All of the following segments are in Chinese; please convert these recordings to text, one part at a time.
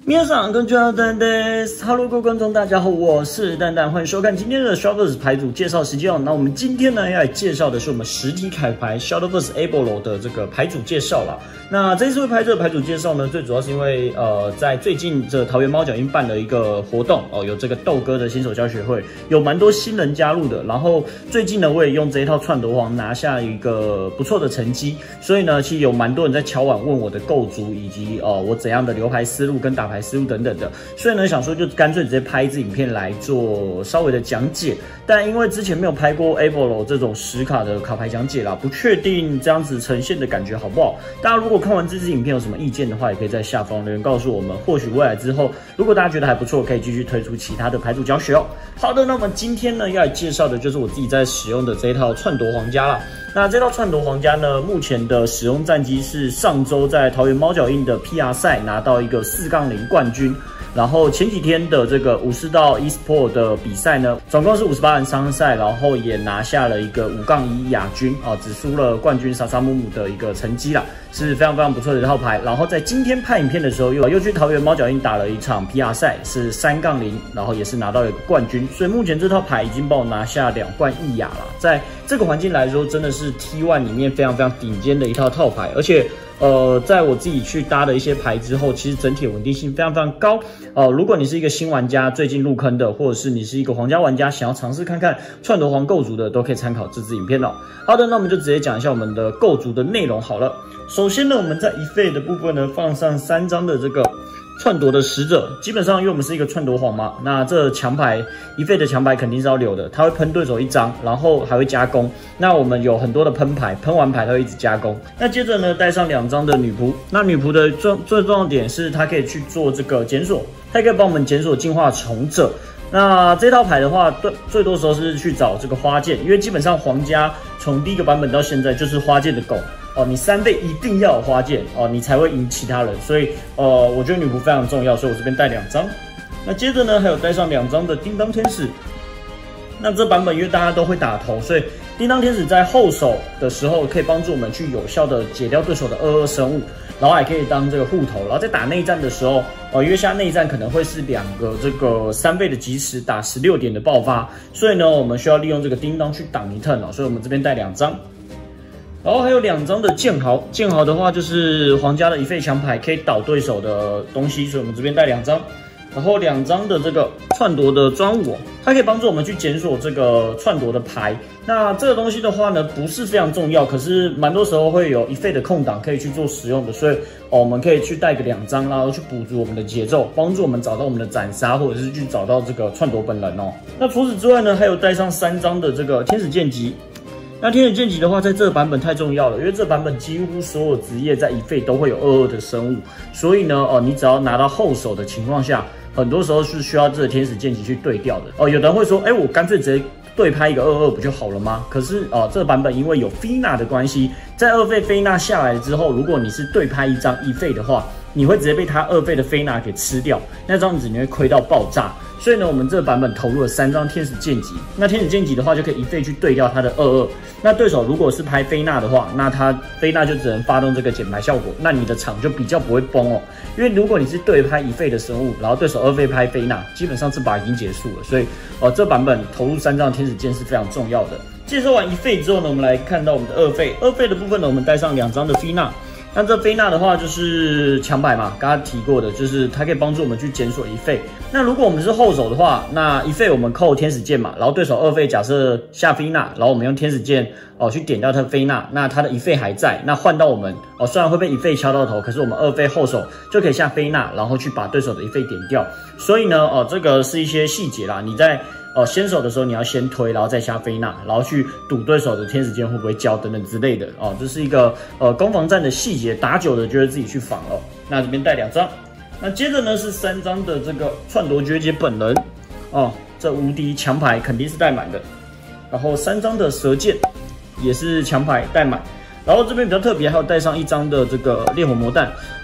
皆さんこんにちは，蛋蛋。Hello， 各位观众，大家好，我是蛋蛋，欢迎收看今天的 Shadowverse 牌组介绍时间哦。那我们今天呢要来介绍的是我们实体卡牌 Shadowverse Abolo 的这个牌组介绍啦。那这一次会拍这个牌组介绍呢，最主要是因为在最近这桃园猫脚印办了一个活动哦，有这个豆哥的新手教学会，有蛮多新人加入的。然后最近呢，我也用这一套串夺皇拿下一个不错的成绩，所以呢，其实有蛮多人在敲碗问我的构筑以及我怎样的留牌思路跟打牌思路等等的，所以呢想说就干脆直接拍一支影片来做稍微的讲解。但因为之前没有拍过 Abolo 这种实卡的卡牌讲解啦，不确定这样子呈现的感觉好不好。大家如果看完这支影片有什么意见的话，也可以在下方留言告诉我们。或许未来之后，如果大家觉得还不错，可以继续推出其他的牌组教学哦。好的，那么今天呢要来介绍的就是我自己在使用的这一套串夺皇家啦。那这套串夺皇家呢，目前的使用战绩是上周在桃园猫脚印的 PR 赛拿到一个4-0冠军。然后前几天的这个武士道 eSport 的比赛呢，总共是58人商赛，然后也拿下了一个5-1亚军啊，只输了冠军萨萨姆姆的一个成绩啦，是非常非常不错的一套牌。然后在今天拍影片的时候，又去桃园猫脚印打了一场 PR 赛，是3-0，然后也是拿到了一个冠军。所以目前这套牌已经帮我拿下2冠1亚了，在这个环境来说，真的是 T1 里面非常非常顶尖的一套套牌，而且在我自己去搭的一些牌之后，其实整体的稳定性非常非常高。如果你是一个新玩家，最近入坑的，或者是你是一个皇家玩家，想要尝试看看串夺皇构筑的，都可以参考这支影片哦。好的，那我们就直接讲一下我们的构筑的内容好了。首先呢，我们在一费的部分呢，放上3张的这个串夺的使者，基本上因为我们是一个串夺皇嘛，那这强牌一费的强牌肯定是要留的，它会喷对手1张，然后还会加攻。那我们有很多的喷牌，喷完牌它会一直加攻。那接着呢，带上2张的女仆，那女仆的最重要的点是它可以去做这个检索，它也可以帮我们检索进化虫者。那这套牌的话，最多时候是去找这个花剑，因为基本上皇家从第一个版本到现在就是花剑的狗哦，你3倍一定要有花剑哦，你才会赢其他人。所以我觉得女仆非常重要，所以我这边带2张。那接着呢，还有带上2张的叮当天使。那这版本因为大家都会打头，所以叮当天使在后手的时候可以帮助我们去有效的解掉对手的2/2生物，然后还可以当这个护头。然后在打内战的时候，因为现在内战可能会是2个这个3倍的即时打16点的爆发，所以呢，我们需要利用这个叮当去挡一 turn 哦，所以我们这边带2张。然后还有2张的剑豪，剑豪的话就是皇家的一费强牌，可以倒对手的东西，所以我们这边带2张。然后2张的这个串夺的专武，它可以帮助我们去检索这个串夺的牌。那这个东西的话呢，不是非常重要，可是蛮多时候会有一费的空档可以去做使用的，所以我们可以去带个2张，然后去补足我们的节奏，帮助我们找到我们的斩杀，或者是去找到这个串夺本人哦。那除此之外呢，还有带上3张的这个天使剑戟。那天使剑戟的话，在这个版本太重要了，因为这版本几乎所有职业在一费都会有2/2的生物，所以呢，你只要拿到后手的情况下，很多时候是需要这个天使剑戟去对调的。有的人会说，我干脆直接对拍一个2/2不就好了吗？可是这个版本因为有菲娜的关系，在2费菲娜下来之后，如果你是对拍1张1费的话，你会直接被他2费的菲娜给吃掉，那这样子你会亏到爆炸。所以呢，我们这个版本投入了3张天使剑戟。那天使剑戟的话，就可以1费去对掉他的2/2。那对手如果是拍菲娜的话，那他菲娜就只能发动这个减牌效果，那你的场就比较不会崩哦。因为如果你是对拍1费的生物，然后对手2费拍菲娜，基本上这把已经结束了。所以这版本投入3张天使剑是非常重要的。介绍完1费之后呢，我们来看到我们的2费。2费的部分呢，我们带上2张的菲娜。那这菲娜的话就是强牌嘛，刚刚提过的，就是它可以帮助我们去检索1费。那如果我们是后手的话，那1费我们扣天使剑嘛，然后对手2费假设下菲娜，然后我们用天使剑去点掉他的菲娜，那他的1费还在，那换到我们虽然会被1费敲到头，可是我们2费后手就可以下菲娜，然后去把对手的1费点掉。所以呢，这个是一些细节啦，你在先手的时候你要先推，然后再下菲娜，然后去赌对手的天使剑会不会交等等之类的这是一个攻防战的细节，打久了就会自己去防了。那这边带2张，那接着呢是3张的这个串夺绝杰本人这无敌强牌肯定是带满的，然后3张的蛇剑也是强牌带满，然后这边比较特别，还有带上1张的这个烈火魔弹。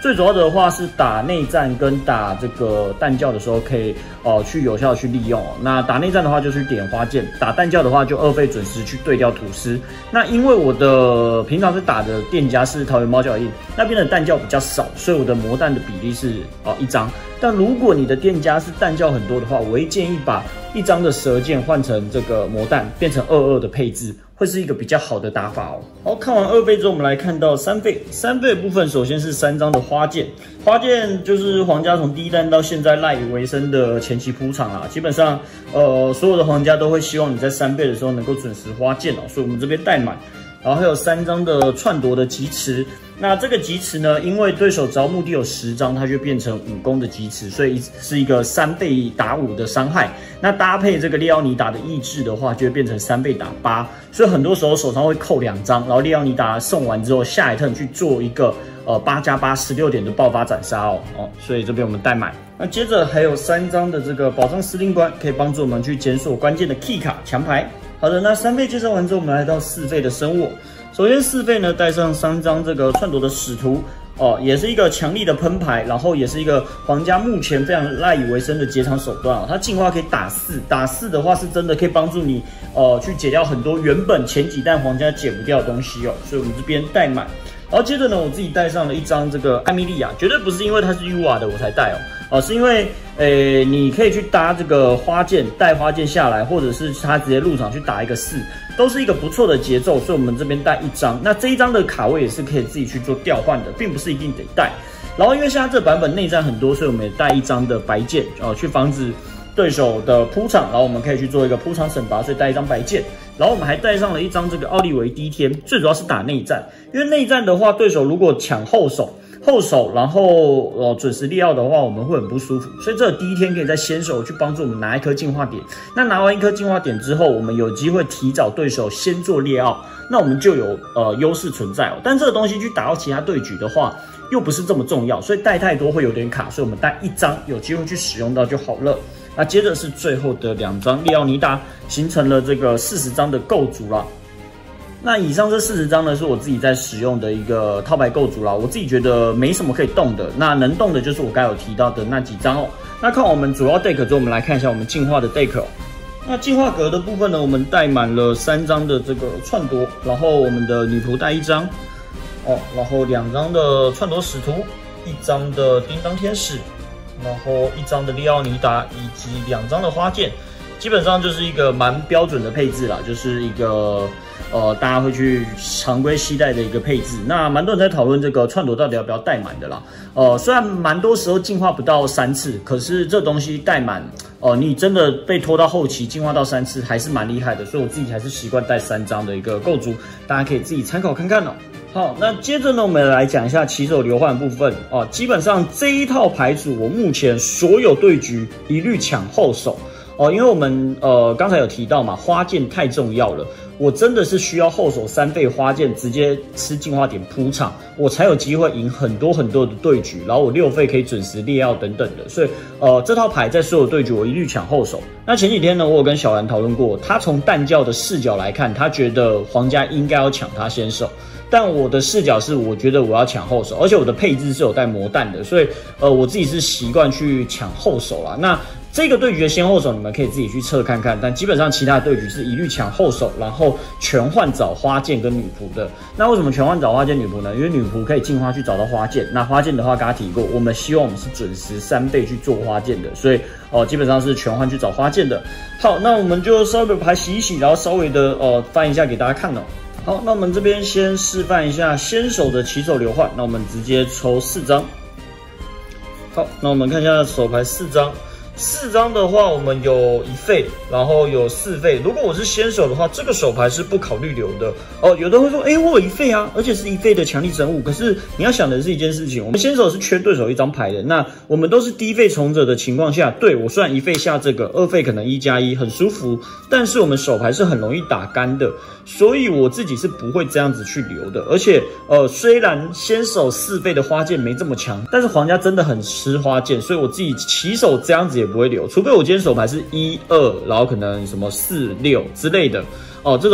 最主要的话是打内战跟打这个弹教的时候可以去有效的去利用哦。那打内战的话就去点花剑，打弹教的话就2费准时去对掉土司。那因为我的平常是打的店家是桃园猫脚印那边的弹教比较少，所以我的魔弹的比例是1张。但如果你的店家是弹教很多的话，我会建议把1张的蛇剑换成这个魔弹，变成2/2的配置，会是一个比较好的打法哦。好，看完2费之后，我们来看到3费。3费的部分，首先是3张的花剑。花剑就是皇家从第1弹到现在赖以为生的前期铺场啊。基本上，所有的皇家都会希望你在3费的时候能够准时花剑哦，所以我们这边带满。然后还有3张的篡夺的疾驰。那这个疾驰呢，因为对手只要墓地有10张，它就变成5攻的疾驰，所以是一个3倍打5的伤害。那搭配这个列奥尼达的意志的话，就会变成3倍打8。所以很多时候手上会扣2张，然后列奥尼达送完之后，下一turn去做一个8+8 16点的爆发斩杀哦。所以这边我们带满。那接着还有3张的这个保障司令官，可以帮助我们去检索关键的 key 卡强牌。好的，那3费介绍完之后，我们来到4费的生物。首先4费呢，带上3张这个篡夺的使徒也是一个强力的喷牌，然后也是一个皇家目前非常赖以为生的解场手段哦。它进化可以打4，打4的话是真的可以帮助你去解掉很多原本前几弹皇家解不掉的东西哦。所以我们这边带满。然后接着呢，我自己带上了1张这个艾米莉亚，绝对不是因为它是 UR 的我才带哦，是因为你可以去搭这个花剑，带花剑下来，或者是他直接入场去打一个4，都是一个不错的节奏，所以我们这边带1张。那这1张的卡位也是可以自己去做调换的，并不是一定得带。然后因为现在这版本内战很多，所以我们也带1张的白剑去防止对手的铺场，然后我们可以去做一个铺场惩罚，所以带1张白剑。然后我们还带上了1张这个奥利维第一天，最主要是打内战，因为内战的话，对手如果抢后手，然后准时利奥的话，我们会很不舒服，所以这第一天可以在先手去帮助我们拿1颗进化点。那拿完1颗进化点之后，我们有机会提早对手先做利奥，那我们就有优势存在哦。但这个东西去打到其他对局的话，又不是这么重要，所以带太多会有点卡，所以我们带1张有机会去使用到就好了。那接着是最后的2张列奥尼达，形成了这个40张的构筑啦。那以上这40张呢，是我自己在使用的一个套牌构筑啦。我自己觉得没什么可以动的，那能动的就是我刚有提到的那几张哦。那看我们主要 deck 之后，我们来看一下我们进化的 deck 哦。那进化格的部分呢，我们带满了3张的这个篡夺，然后我们的女仆带1张然后2张的篡夺使徒，1张的叮当天使。然后1张的利奥尼达以及2张的花剑，基本上就是一个蛮标准的配置啦，就是一个大家会去常规携带的一个配置。那蛮多人在讨论这个篡夺到底要不要带满的啦。虽然蛮多时候进化不到3次，可是这东西带满你真的被拖到后期进化到3次还是蛮厉害的，所以我自己还是习惯带3张的一个构筑，大家可以自己参考看看哦。好，那接着呢，我们来讲一下起手流换部分基本上这一套牌组，我目前所有对局一律抢后手因为我们刚才有提到嘛，花剑太重要了，我真的是需要后手3费花剑直接吃进化点铺场，我才有机会赢很多的对局，然后我6费可以准时列奥等等的，所以这套牌在所有对局我一律抢后手。那前几天呢，我有跟小兰讨论过，他从弹教的视角来看，他觉得皇家应该要抢他先手。但我的视角是，我觉得我要抢后手，而且我的配置是有带魔弹的，所以我自己是习惯去抢后手啦。那这个对局的先后手，你们可以自己去测看看。但基本上其他的对局是一律抢后手，然后全换找花剑跟女仆的。那为什么全换找花剑女仆呢？因为女仆可以进化去找到花剑。那花剑的话，刚刚提过，我们希望我们是准时3倍去做花剑的，所以基本上是全换去找花剑的。好，那我们就稍微把牌洗一洗，然后稍微的翻一下给大家看哦。好，那我们这边先示范一下先手的起手流换，那我们直接抽4张。好，那我们看一下手牌4张。4张的话，我们有1费，然后有4费。如果我是先手的话，这个手牌是不考虑留的有的人会说，我有1费啊，而且是1费的强力生物。可是你要想的是一件事情，我们先手是缺对手1张牌的，那我们都是低费从者的情况下，对我虽然1费下这个，2费可能1+1很舒服，但是我们手牌是很容易打干的，所以我自己是不会这样子去留的。而且虽然先手4费的花剑没这么强，但是皇家真的很吃花剑，所以我自己起手这样子也不会留，除非我今天手牌是1、2，然后可能什么4、6之类的这种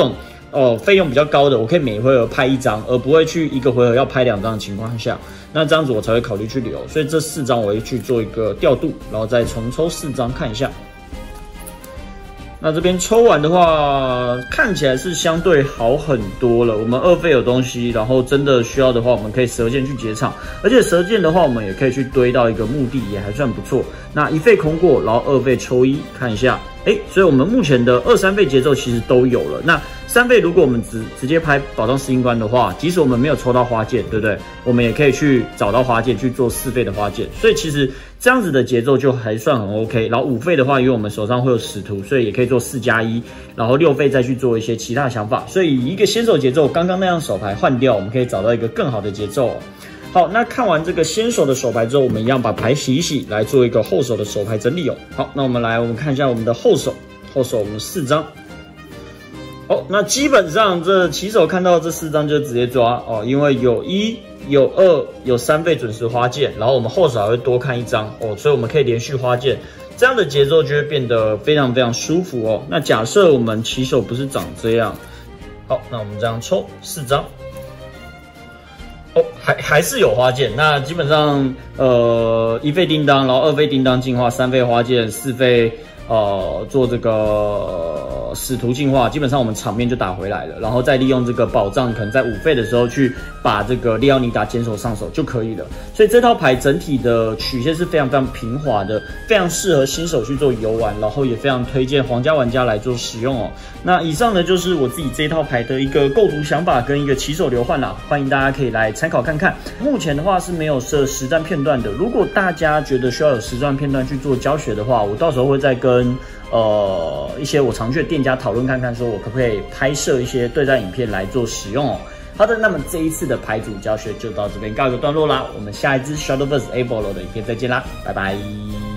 费用比较高的，我可以每回合拍1张，而不会去一个回合要拍2张的情况下，那这样子我才会考虑去留。所以这4张我会去做一个调度，然后再重抽4张看一下。那这边抽完的话，看起来是相对好很多了。我们2费有东西，然后真的需要的话，我们可以蛇剑去结场，而且蛇剑的话，我们也可以去堆到一个墓地，也还算不错。那1费空过，然后2费抽1，看一下，所以我们目前的2、3费节奏其实都有了。那3费如果我们直接拍宝藏司令官的话，即使我们没有抽到花剑，对不对？我们也可以去找到花剑去做4费的花剑，所以其实这样子的节奏就还算很 OK。然后5费的话，因为我们手上会有使徒，所以也可以做4+1，然后6费再去做一些其他的想法。所以一个先手节奏，刚刚那样手牌换掉，我们可以找到一个更好的节奏。好，那看完这个先手的手牌之后，我们一样把牌洗一洗，来做一个后手的手牌整理哦。好，那我们看一下我们的后手我们4张。那基本上这起手看到这4张就直接抓哦，因为有1、有2、有3费准时花剑，然后我们后手还会多看1张哦，所以我们可以连续花剑，这样的节奏就会变得非常非常舒服哦。那假设我们起手不是长这样，好，那我们这样抽4张。还是有花剑，那基本上1费叮当，然后2费叮当进化，3费花剑，4费做这个使徒进化，基本上我们场面就打回来了，然后再利用这个宝藏，可能在5费的时候去把这个利奥尼达坚守上手就可以了。所以这套牌整体的曲线是非常非常平滑的，非常适合新手去做游玩，然后也非常推荐皇家玩家来做使用哦。那以上呢就是我自己这套牌的一个构筑想法跟一个起手流换啦，欢迎大家可以来参考看看。目前的话是没有设实战片段的，如果大家觉得需要有实战片段去做教学的话，我到时候会再跟一些我常去的店家讨论看看，说我可不可以拍摄一些对战影片来做使用哦。好的，那么这一次的牌组教学就到这边告一个段落啦，我们下一支 Shadowverse Abolo 的影片再见啦，拜拜。